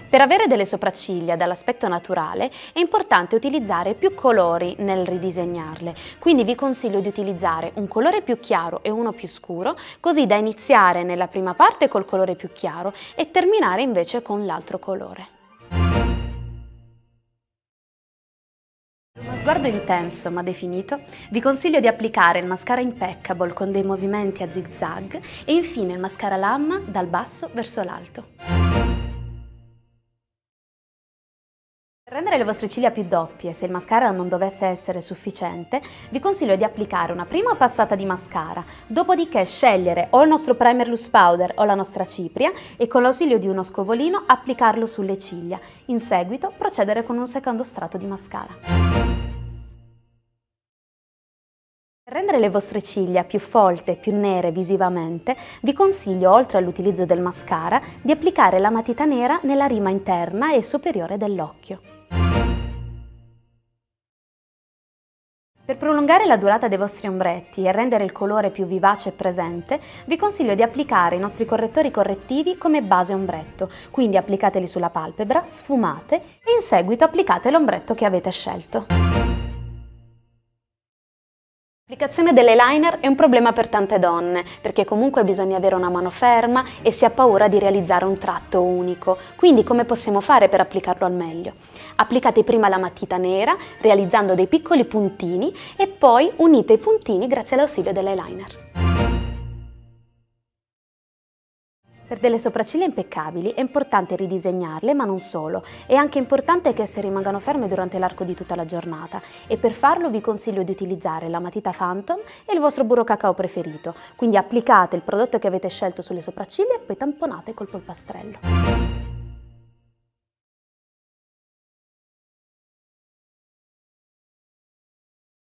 Per avere delle sopracciglia dall'aspetto naturale è importante utilizzare più colori nel ridisegnarle, quindi vi consiglio di utilizzare un colore più chiaro e uno più scuro, così da iniziare nella prima parte col colore più chiaro e terminare invece con l'altro colore. Per uno sguardo intenso ma definito, vi consiglio di applicare il mascara Impeccable con dei movimenti a zig-zag e infine il mascara Lamma dal basso verso l'alto. Per rendere le vostre ciglia più doppie, se il mascara non dovesse essere sufficiente, vi consiglio di applicare una prima passata di mascara, dopodiché scegliere o il nostro primer loose powder o la nostra cipria e con l'ausilio di uno scovolino applicarlo sulle ciglia. In seguito procedere con un secondo strato di mascara. Per rendere le vostre ciglia più folte e più nere visivamente, vi consiglio, oltre all'utilizzo del mascara, di applicare la matita nera nella rima interna e superiore dell'occhio. Per prolungare la durata dei vostri ombretti e rendere il colore più vivace e presente, vi consiglio di applicare i nostri correttori correttivi come base ombretto, quindi applicateli sulla palpebra, sfumate e in seguito applicate l'ombretto che avete scelto. L'applicazione dell'eyeliner è un problema per tante donne, perché comunque bisogna avere una mano ferma e si ha paura di realizzare un tratto unico. Quindi come possiamo fare per applicarlo al meglio? Applicate prima la matita nera, realizzando dei piccoli puntini e poi unite i puntini grazie all'ausilio dell'eyeliner. Per delle sopracciglia impeccabili è importante ridisegnarle, ma non solo. È anche importante che esse rimangano ferme durante l'arco di tutta la giornata e per farlo vi consiglio di utilizzare la matita Phantom e il vostro burro cacao preferito. Quindi applicate il prodotto che avete scelto sulle sopracciglia e poi tamponate col polpastrello.